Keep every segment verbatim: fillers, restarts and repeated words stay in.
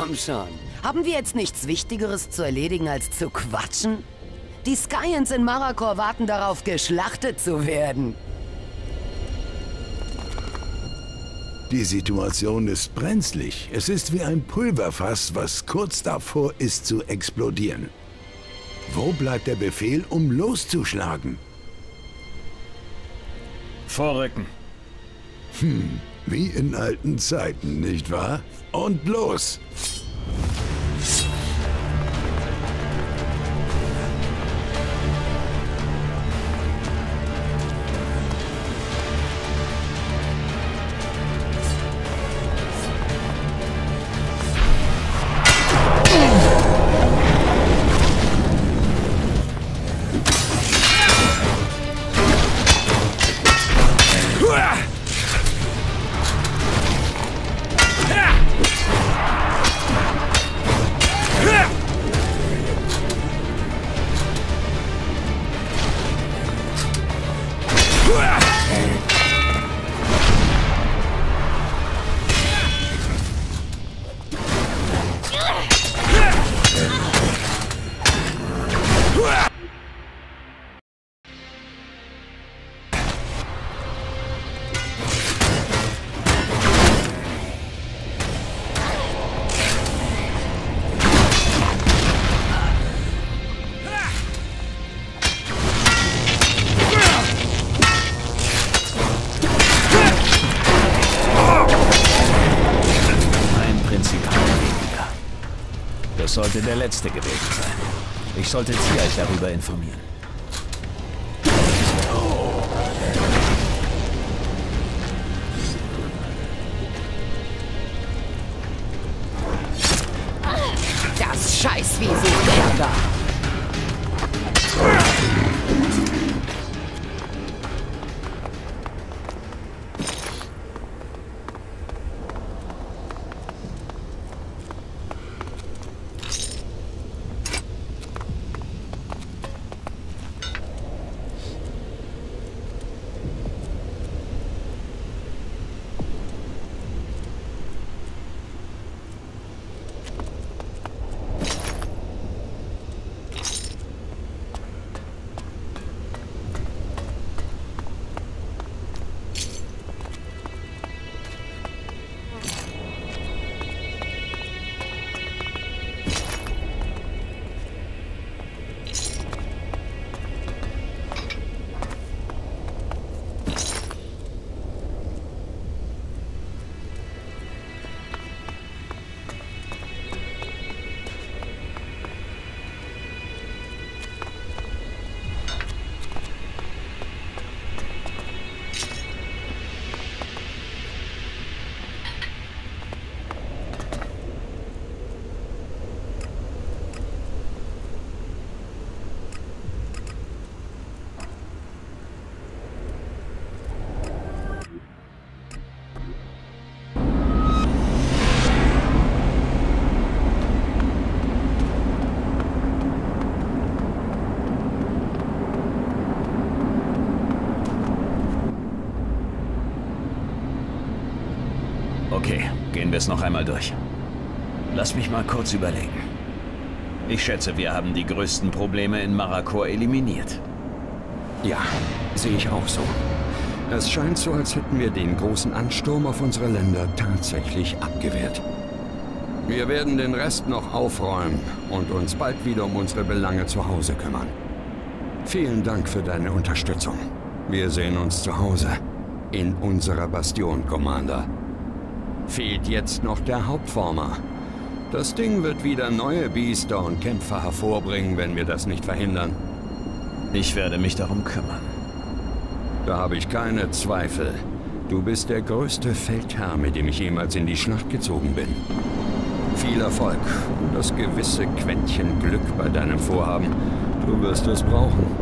komm schon. Haben wir jetzt nichts Wichtigeres zu erledigen, als zu quatschen? Die Skyans in Maracor warten darauf, geschlachtet zu werden. Die Situation ist brenzlig. Es ist wie ein Pulverfass, was kurz davor ist zu explodieren. Wo bleibt der Befehl, um loszuschlagen? Vorrücken. Hm, wie in alten Zeiten, nicht wahr? Und los! Das sollte der letzte gewesen sein. Ich sollte Sie euch darüber informieren. Das Scheißwesen der da! Okay, gehen wir es noch einmal durch. Lass mich mal kurz überlegen. Ich schätze, wir haben die größten Probleme in Maracor eliminiert. Ja, sehe ich auch so. Es scheint so, als hätten wir den großen Ansturm auf unsere Länder tatsächlich abgewehrt. Wir werden den Rest noch aufräumen und uns bald wieder um unsere Belange zu Hause kümmern. Vielen Dank für deine Unterstützung. Wir sehen uns zu Hause. In unserer Bastion, Commander. Fehlt jetzt noch der Hauptformer. Das Ding wird wieder neue Biester und Kämpfer hervorbringen, wenn wir das nicht verhindern. Ich werde mich darum kümmern. Da habe ich keine Zweifel. Du bist der größte Feldherr, mit dem ich jemals in die Schlacht gezogen bin. Viel Erfolg und das gewisse Quäntchen Glück bei deinem Vorhaben. Du wirst es brauchen.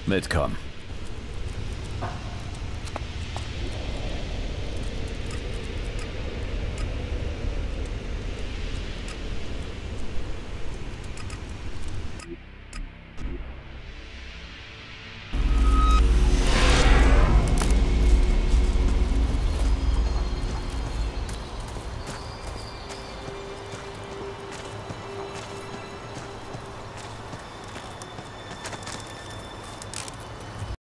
Mitkommen.